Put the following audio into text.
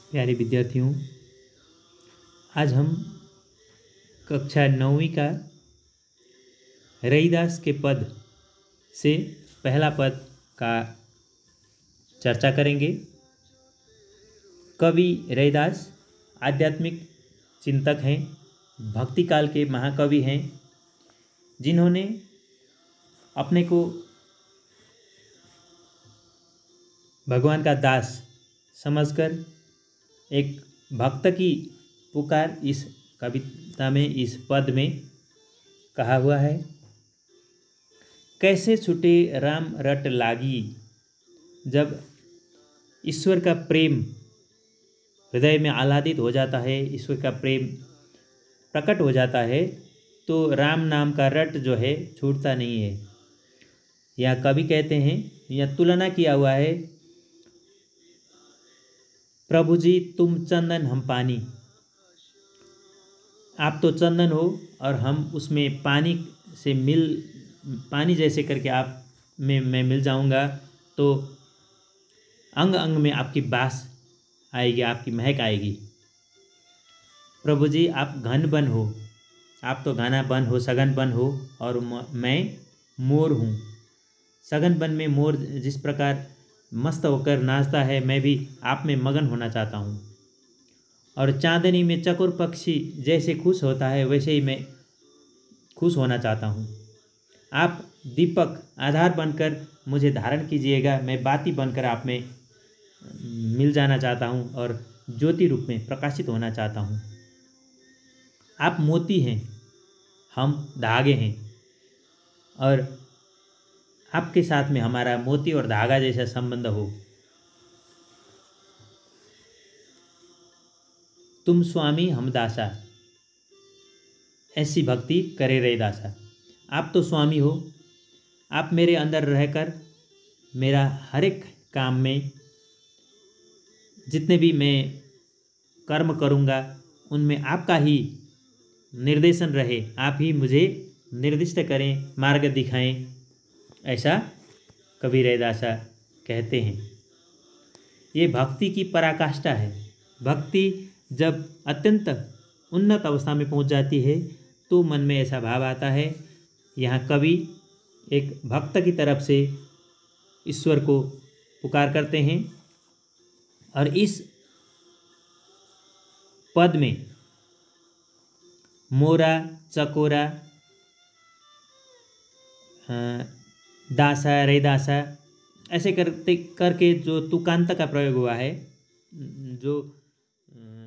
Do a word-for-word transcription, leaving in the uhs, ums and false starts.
प्यारे विद्यार्थियों, आज हम कक्षा नौवीं का रैदास के पद से पहला पद का चर्चा करेंगे। कवि रैदास आध्यात्मिक चिंतक हैं, भक्ति काल के महाकवि हैं, जिन्होंने अपने को भगवान का दास समझकर एक भक्त की पुकार इस कविता में, इस पद में कहा हुआ है। कैसे छूटे राम रट लागी। जब ईश्वर का प्रेम हृदय में आह्लादित हो जाता है, ईश्वर का प्रेम प्रकट हो जाता है, तो राम नाम का रट जो है छूटता नहीं है। यह कवि कहते हैं, यह तुलना किया हुआ है, प्रभु जी तुम चंदन हम पानी। आप तो चंदन हो और हम उसमें पानी से मिल पानी जैसे करके आप में मैं मिल जाऊंगा, तो अंग अंग में आपकी बास आएगी, आपकी महक आएगी। प्रभु जी आप घन बन हो, आप तो घना बन हो, सघन बन हो, और मैं मोर हूँ। सघन बन में मोर जिस प्रकार मस्त होकर नाचता है, मैं भी आप में मगन होना चाहता हूँ। और चांदनी में चकोर पक्षी जैसे खुश होता है, वैसे ही मैं खुश होना चाहता हूँ। आप दीपक आधार बनकर मुझे धारण कीजिएगा, मैं बाती बनकर आप में मिल जाना चाहता हूँ और ज्योति रूप में प्रकाशित होना चाहता हूँ। आप मोती हैं, हम धागे हैं, और आपके साथ में हमारा मोती और धागा जैसा संबंध हो। तुम स्वामी हम दासा, ऐसी भक्ति करे रैदासा। आप तो स्वामी हो, आप मेरे अंदर रहकर मेरा हर एक काम में, जितने भी मैं कर्म करूँगा उनमें आपका ही निर्देशन रहे, आप ही मुझे निर्दिष्ट करें, मार्ग दिखाएं, ऐसा कवि रैदासा कहते हैं। ये भक्ति की पराकाष्ठा है। भक्ति जब अत्यंत उन्नत अवस्था में पहुंच जाती है तो मन में ऐसा भाव आता है। यहाँ कवि एक भक्त की तरफ से ईश्वर को पुकार करते हैं, और इस पद में मोरा, चकोरा, दासा, रैदासा ऐसे करते करके जो तुकांत का प्रयोग हुआ है, जो